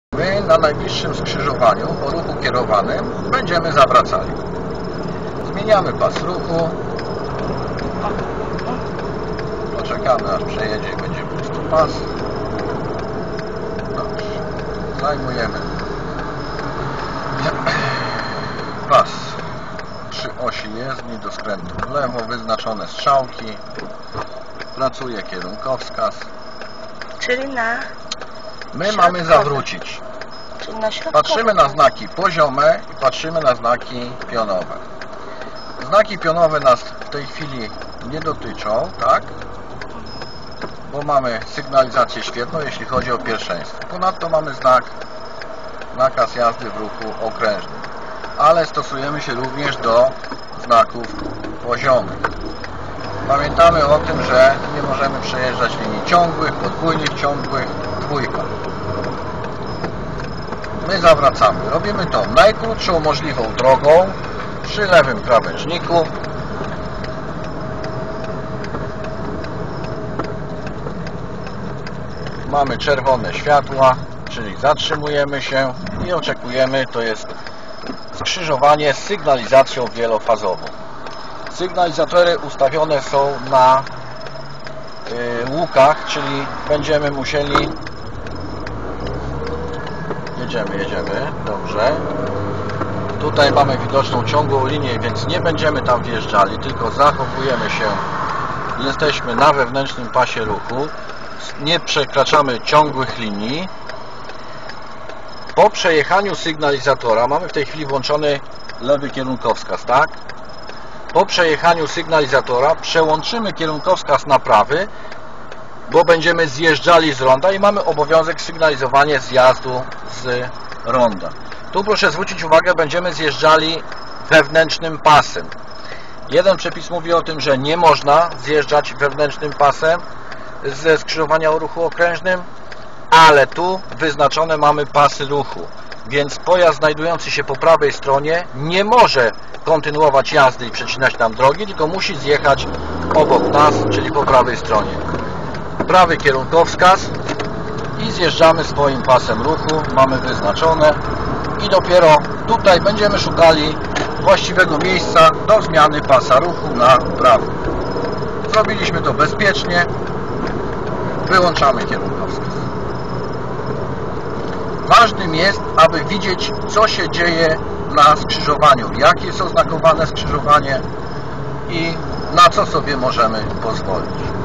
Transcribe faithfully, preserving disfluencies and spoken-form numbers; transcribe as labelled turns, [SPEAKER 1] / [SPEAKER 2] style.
[SPEAKER 1] My na najbliższym skrzyżowaniu o ruchu kierowanym będziemy zawracali. Zmieniamy pas ruchu. Poczekamy, aż przejedzie i będzie pusty pas. Dobrze. Zajmujemy pas. Trzy osi jezdni do skrętu w lewo, wyznaczone strzałki. Pracuje kierunkowskaz.
[SPEAKER 2] Czyli na...
[SPEAKER 1] My
[SPEAKER 2] środkowe.
[SPEAKER 1] mamy zawrócić.
[SPEAKER 2] Czyli na środkowe.
[SPEAKER 1] Patrzymy na znaki poziome i patrzymy na znaki pionowe. Znaki pionowe nas w tej chwili nie dotyczą, tak? Bo mamy sygnalizację świetną, jeśli chodzi o pierwszeństwo. Ponadto mamy znak, nakaz jazdy w ruchu okrężnym. Ale stosujemy się również do znaków poziomych. Pamiętamy o tym, że nie możemy przejeżdżać linii ciągłych, podwójnych ciągłych, dwójka. My zawracamy. Robimy to najkrótszą możliwą drogą przy lewym krawężniku. Mamy czerwone światła, czyli zatrzymujemy się i oczekujemy. To jest skrzyżowanie z sygnalizacją wielofazową. Sygnalizatory ustawione są na y, łukach, czyli będziemy musieli... Jedziemy, jedziemy, dobrze. Tutaj mamy widoczną ciągłą linię, więc nie będziemy tam wjeżdżali, tylko zachowujemy się. Jesteśmy na wewnętrznym pasie ruchu. Nie przekraczamy ciągłych linii. Po przejechaniu sygnalizatora, mamy w tej chwili włączony lewy kierunkowskaz, tak? Po przejechaniu sygnalizatora przełączymy kierunkowskaz na prawy, bo będziemy zjeżdżali z ronda i mamy obowiązek sygnalizowania zjazdu z ronda. Tu proszę zwrócić uwagę, będziemy zjeżdżali wewnętrznym pasem. Jeden przepis mówi o tym, że nie można zjeżdżać wewnętrznym pasem ze skrzyżowania o ruchu okrężnym, ale tu wyznaczone mamy pasy ruchu, więc pojazd znajdujący się po prawej stronie nie może kontynuować jazdy i przecinać nam drogi, tylko musi zjechać obok nas, czyli po prawej stronie. Prawy kierunkowskaz i zjeżdżamy swoim pasem ruchu, mamy wyznaczone i dopiero tutaj będziemy szukali właściwego miejsca do zmiany pasa ruchu na prawy. Zrobiliśmy to bezpiecznie, wyłączamy kierunkowskaz. Ważnym jest, aby widzieć, co się dzieje na skrzyżowaniu, jakie jest oznakowane skrzyżowanie i na co sobie możemy pozwolić.